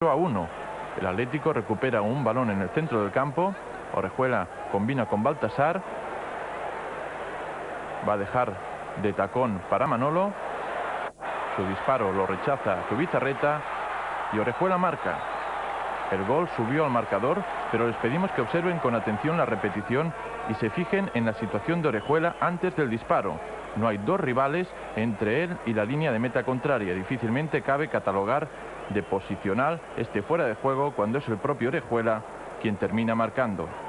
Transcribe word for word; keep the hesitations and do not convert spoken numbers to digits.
cero a uno. El Atlético recupera un balón en el centro del campo. Orejuela combina con Baltasar. Va a dejar de tacón para Manolo. Su disparo lo rechaza Zubizarreta y Orejuela marca. El gol subió al marcador, pero les pedimos que observen con atención la repetición y se fijen en la situación de Orejuela antes del disparo. No hay dos rivales entre él y la línea de meta contraria. Difícilmente cabe catalogar de posicional este fuera de juego cuando es el propio Orejuela quien termina marcando.